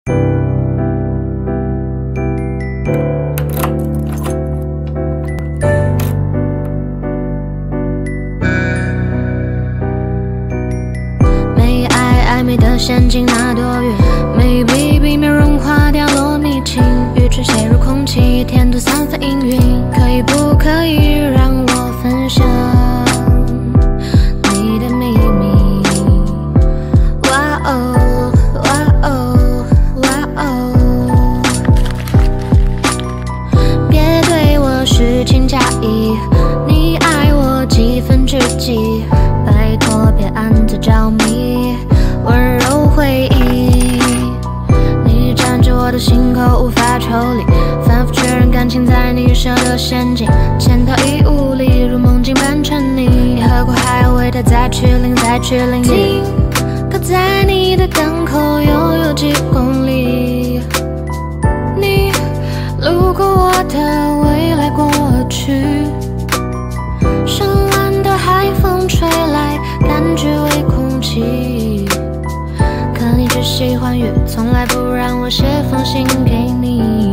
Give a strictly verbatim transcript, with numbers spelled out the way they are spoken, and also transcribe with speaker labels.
Speaker 1: 没爱暧昧的陷阱那多远？没必避免融化掉落你情，愚蠢陷入空气，甜度三分氤氲。可以不可以让我分享你的秘密？哇哦哇哦哇哦！别对我虚情假意，你爱我几分之几？拜托别暗自着迷，温柔回忆。你占据我的心口无法抽离，反复确认感情在你设的陷阱，潜逃亦无力，如梦境般沉溺。你何苦还要为它再去淋再去淋？停靠在你的港口又有几公里？你路过我的未来过去，深蓝的海风吹来，感觉为空气。可你只喜欢雨，从来不让我写封信给你。